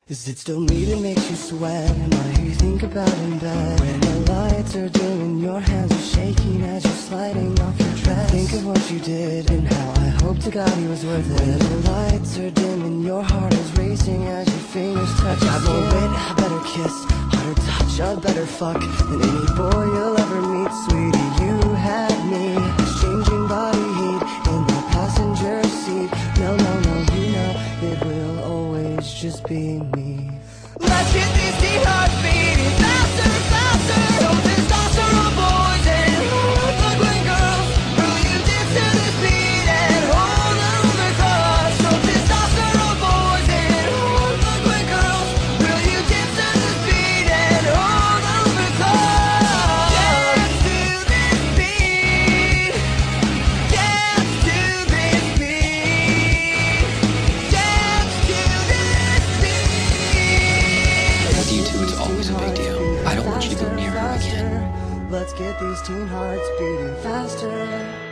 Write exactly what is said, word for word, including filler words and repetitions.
Is it still me that makes you sweat? Am I who you think about in bed? When the lights are dim and your hands are shaking as you're sliding off your dress, think of what you did and how I hope to God he was worth it. When the lights are dim and your heart is racing as your fingers touch your skin, I wit, a better kiss, harder touch, a better fuck than any boy you'll ever meet. Sweetie, you had me exchanging body heat in the passenger seat. No, no, no, you know it will always just be me. Let's get these teen hearts beating faster, faster. So testosterone boys and ugly girls, will you dance to this beat and hold on because? So testosterone boys and ugly girls, will you dance to this beat and hold on because? Dance to this beat, dance to this beat, dance to this beat. With you two, it's always a big deal. I don't want you to go near her again. Let's get these teen hearts beating faster.